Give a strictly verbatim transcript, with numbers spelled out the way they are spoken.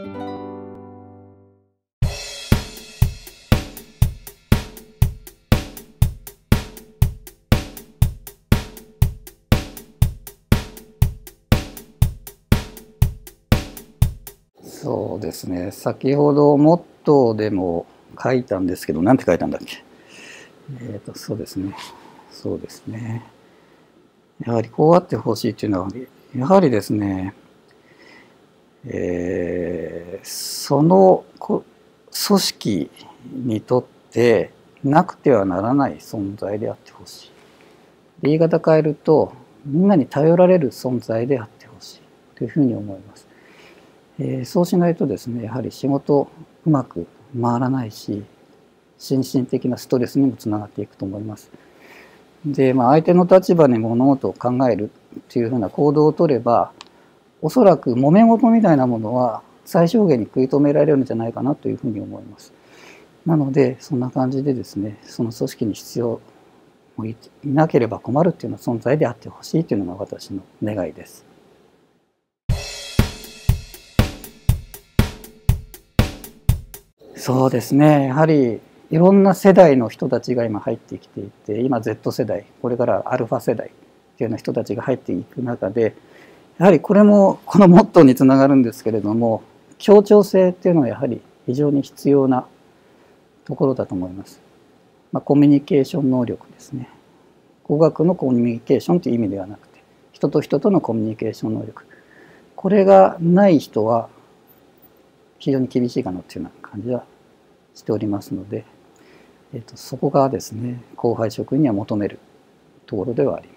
そうですね、先ほどモットーでも書いたんですけど、なんて書いたんだっけ。えっと、そうですね、そうですね。やはりこうあってほしいというのは、やはりですね、えー、その組織にとってなくてはならない存在であってほしい。言い方変えると、みんなに頼られる存在であってほしいというふうに思います。えー、そうしないとですね、やはり仕事うまく回らないし、心身的なストレスにもつながっていくと思います。で、まあ、相手の立場に物事を考えるっていうふうな行動をとれば、おそらく揉め事みたいなものは最小限に食い止められるんじゃないかなというふうに思います。なので、そんな感じでですね、その組織に必要いなければ困るっていうような存在であってほしいというのが私の願いです。そうですね、やはりいろんな世代の人たちが今入ってきていて、今 Z 世代、これからアルファ世代っていうような人たちが入っていく中で、やはりこれもこのモットーにつながるんですけれども、協調性っていうのはやはり非常に必要なところだと思います。まあ、コミュニケーション能力ですね。語学のコミュニケーションという意味ではなくて、人と人とのコミュニケーション能力。これがない人は非常に厳しいかなというような感じはしておりますので、えっと、そこがですね、後輩職員には求めるところではあります。